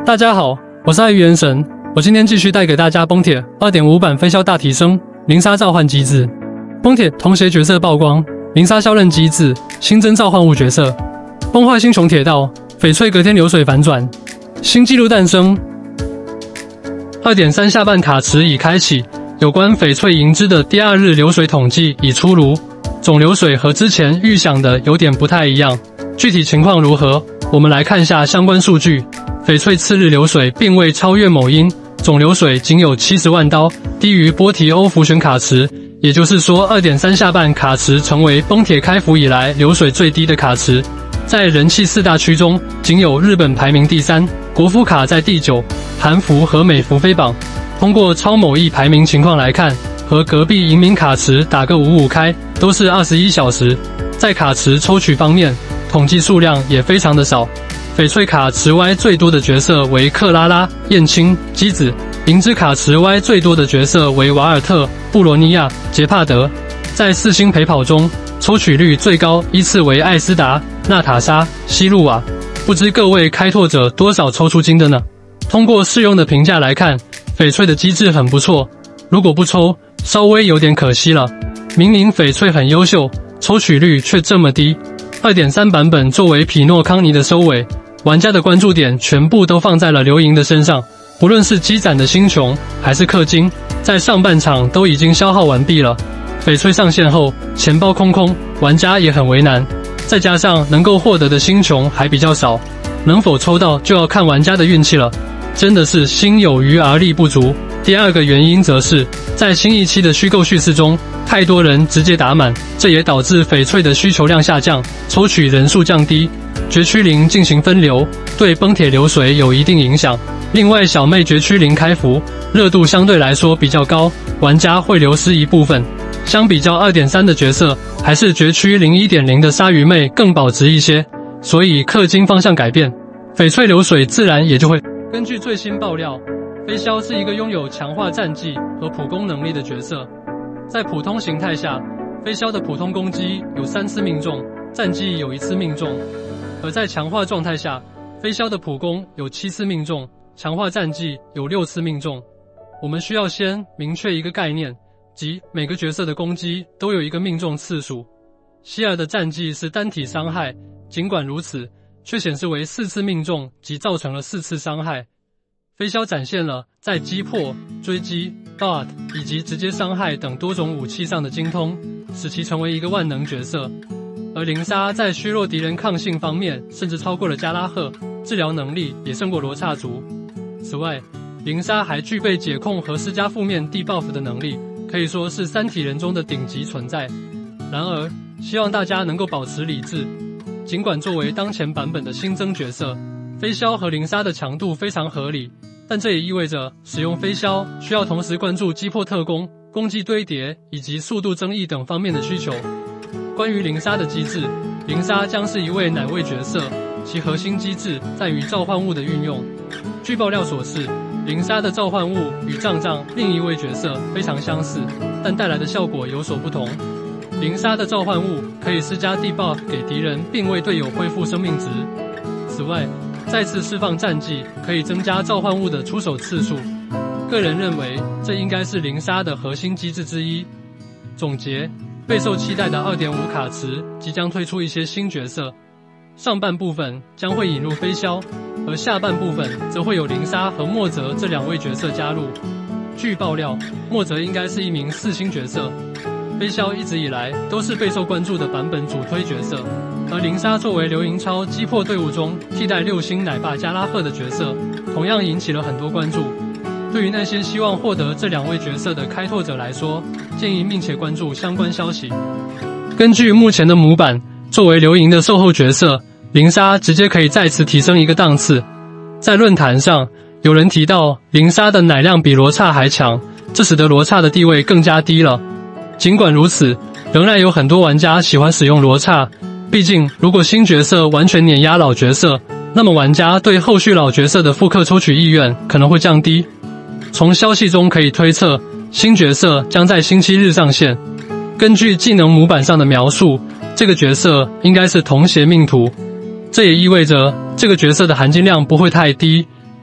大家好，我是爱鱼元神，我今天继续带给大家崩铁 2.5 版飞霄大提升灵砂召唤机制。崩铁同谐角色曝光，灵砂削韧机制，新增召唤物角色，崩坏星穹铁道，翡翠隔天流水反转，新纪录诞生。2.3 下半卡池已开启，有关翡翠银枝的第2日流水统计已出炉，总流水和之前预想的有点不太一样，具体情况如何？我们来看下相关数据。翡翠次日流水并未超越某音，总流水仅有70万刀，低于波提欧浮选卡池，也就是说 2.3 下半卡池成为崩铁开服以来流水最低的卡池。在人气4大区中，仅有日本排名第3，国服卡在第9，韩服和美服飞榜。通过超某易排名情况来看，和隔壁银明卡池打个5-5开，都是21小时。在卡池抽取方面，统计数量也非常的少。翡翠卡池 Y 最多的角色为克拉拉、燕青、姬子；银枝卡池 Y 最多的角色为瓦尔特、布罗尼亚、杰帕德。在4星陪跑中，抽取率最高依次为艾斯达、娜塔莎、希露瓦。不知各位开拓者多少抽出金的呢？通过试用的评价来看，翡翠的机制很不错，如果不抽，稍微有点可惜了。明明翡翠很优秀，抽取率却这么低。2.3 版本作为匹诺康尼的收尾，玩家的关注点全部都放在了流萤的身上，不论是积攒的星穹还是氪金，在上半场都已经消耗完毕了。翡翠上线后，钱包空空，玩家也很为难。再加上能够获得的星穹还比较少，能否抽到就要看玩家的运气了。真的是心有余而力不足。第二个原因则是在新一期的虚构叙事中，太多人直接打满，这也导致翡翠的需求量下降，抽取人数降低。绝区灵进行分流，对崩铁流水有一定影响。另外，小妹绝区灵开服热度相对来说比较高，玩家会流失一部分。相比较 2.3 的角色，还是绝区灵 1.0 的鲨鱼妹更保值一些，所以氪金方向改变，翡翠流水自然也就会。根据最新爆料，飞霄是一个拥有强化战技和普攻能力的角色。在普通形态下，飞霄的普通攻击有3次命中，战技有1次命中。而在强化状态下，飞霄的普攻有7次命中，强化战技有6次命中。我们需要先明确一个概念，即每个角色的攻击都有一个命中次数。希尔的战技是单体伤害，尽管如此，却显示为4次命中，即造成了4次伤害。飞霄展现了在击破、追击、dart 以及直接伤害等多种武器上的精通，使其成为一个万能角色。而灵砂在削弱敌人抗性方面，甚至超过了加拉赫，治疗能力也胜过罗刹族。此外，灵砂还具备解控和施加负面debuff的能力，可以说是3体人中的顶级存在。然而，希望大家能够保持理智。尽管作为当前版本的新增角色，飞霄和灵砂的强度非常合理，但这也意味着使用飞霄需要同时关注击破特攻、攻击堆叠以及速度增益等方面的需求。关于灵砂的机制，灵砂将是一位奶味角色，其核心机制在于召唤物的运用。据爆料所示，灵砂的召唤物与藏藏另一位角色非常相似，但带来的效果有所不同。灵砂的召唤物可以施加 debuff 给敌人，并为队友恢复生命值。此外，再次释放战技可以增加召唤物的出手次数。个人认为，这应该是灵砂的核心机制之一。总结，备受期待的 2.5 卡池即将推出一些新角色，上半部分将会引入飞霄，而下半部分则会有灵砂和墨泽这2位角色加入。据爆料，墨泽应该是一名4星角色。飞霄一直以来都是备受关注的版本主推角色，而灵砂作为流萤超击破队伍中替代6星奶爸加拉赫的角色，同样引起了很多关注。对于那些希望获得这2位角色的开拓者来说，建议密切关注相关消息。根据目前的模板，作为流萤的售后角色，灵砂直接可以再次提升一个档次。在论坛上，有人提到灵砂的奶量比罗刹还强，这使得罗刹的地位更加低了。尽管如此，仍然有很多玩家喜欢使用罗刹，毕竟如果新角色完全碾压老角色，那么玩家对后续老角色的复刻抽取意愿可能会降低。从消息中可以推测，新角色将在星期日上线。根据技能模板上的描述，这个角色应该是同谐命图，这也意味着这个角色的含金量不会太低，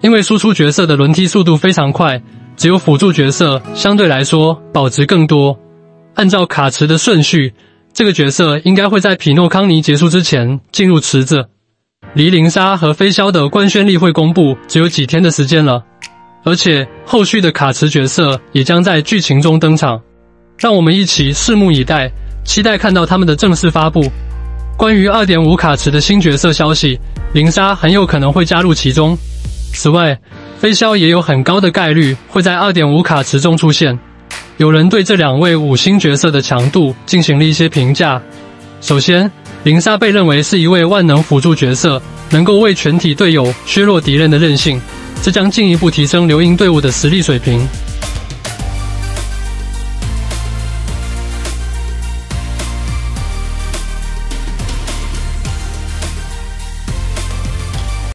因为输出角色的轮替速度非常快，只有辅助角色相对来说保值更多。按照卡池的顺序，这个角色应该会在匹诺康尼结束之前进入池子。离灵砂和飞霄的官宣例会公布只有几天的时间了，而且后续的卡池角色也将在剧情中登场，让我们一起拭目以待，期待看到他们的正式发布。关于 2.5 卡池的新角色消息，灵砂很有可能会加入其中。此外，飞霄也有很高的概率会在 2.5 卡池中出现。有人对这2位5星角色的强度进行了一些评价。首先，灵砂被认为是一位万能辅助角色，能够为全体队友削弱敌人的韧性，这将进一步提升流萤队伍的实力水平。